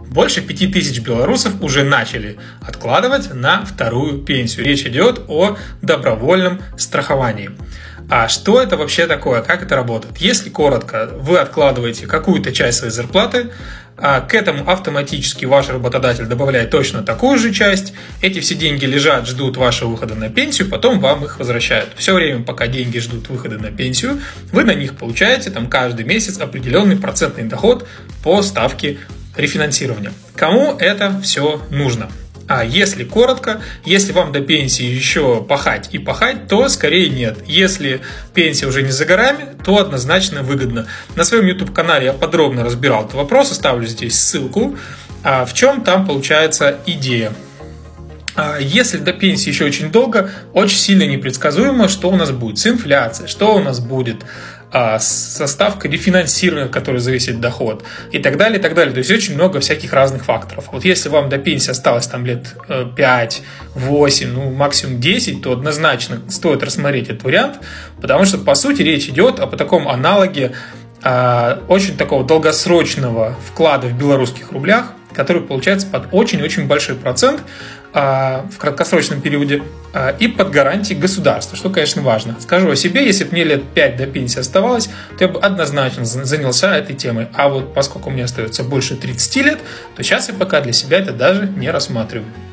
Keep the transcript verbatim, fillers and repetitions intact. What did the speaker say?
больше пяти тысяч белорусов уже начали откладывать на вторую пенсию. Речь идет о добровольном страховании. А что это вообще такое? Как это работает? Если коротко, вы откладываете какую-то часть своей зарплаты, а к этому автоматически ваш работодатель добавляет точно такую же часть. Эти все деньги лежат, ждут вашего выхода на пенсию, потом вам их возвращают. Все время, пока деньги ждут выхода на пенсию, вы на них получаете там, каждый месяц определенный процентный доход по ставке рефинансирования. Кому это все нужно? А если коротко, если вам до пенсии еще пахать и пахать, то скорее нет. Если пенсия уже не за горами, то однозначно выгодно. На своем YouTube-канале я подробно разбирал этот вопрос, оставлю здесь ссылку. А в чем там получается идея? Если до пенсии еще очень долго, очень сильно непредсказуемо, что у нас будет с инфляцией, что у нас будет со ставкой рефинансирования, от которой зависит доход, и так далее, и так далее. То есть очень много всяких разных факторов. Вот если вам до пенсии осталось там лет пять, восемь, ну максимум десять, то однозначно стоит рассмотреть этот вариант, потому что по сути речь идет об таком аналоге очень такого долгосрочного вклада в белорусских рублях, который получается под очень-очень большой процент в краткосрочном периоде и под гарантией государства, что, конечно, важно. Скажу о себе, если бы мне лет пять до пенсии оставалось, то я бы однозначно занялся этой темой. А вот поскольку мне остается больше тридцати лет, то сейчас я пока для себя это даже не рассматриваю.